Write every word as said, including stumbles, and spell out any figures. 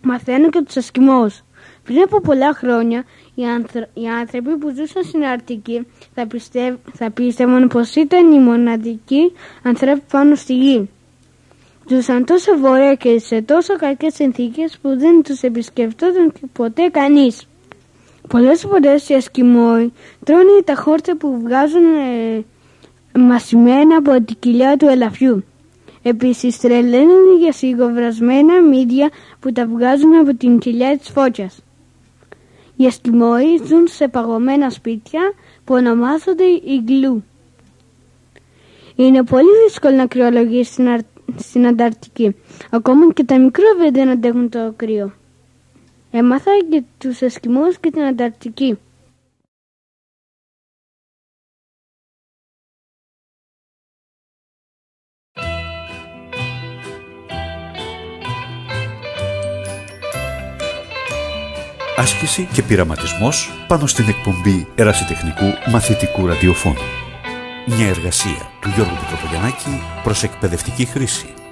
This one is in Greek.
Μαθαίνω και τους Εσκιμώους. Πριν από πολλά χρόνια, οι, άνθρω... οι άνθρωποι που ζούσαν στην Αρκτική θα, πιστεύ... θα πίστευαν πως ήταν οι μοναδικοί άνθρωποι πάνω στη γη. Ζούσαν τόσο βόρεια και σε τόσο κακές συνθήκες που δεν τους επισκεφτόταν ποτέ κανείς. Πολλές φορές οι Εσκιμώοι τρώνε τα χόρτα που βγάζουν ε, μασημένα από την κοιλιά του ελαφιού. Επίσης τρελαίνουν για σιγοβρασμένα μύδια που τα βγάζουν από την κοιλιά της φώκιας. Οι Εσκιμώοι ζουν σε παγωμένα σπίτια που ονομάζονται ιγκλού. Είναι πολύ δύσκολο να κρυολογήσει στην, Αρ... στην Ανταρκτική. Ακόμα και τα μικρόβια δεν αντέχουν το κρύο. Έμαθα και τους Εσκιμώους και την Ανταρκτική. Άσκηση και πειραματισμός πάνω στην εκπομπή ερασιτεχνικού μαθητικού ραδιοφώνου. Μια εργασία του Γιώργου Πιτροπογιαννάκη προς εκπαιδευτική χρήση.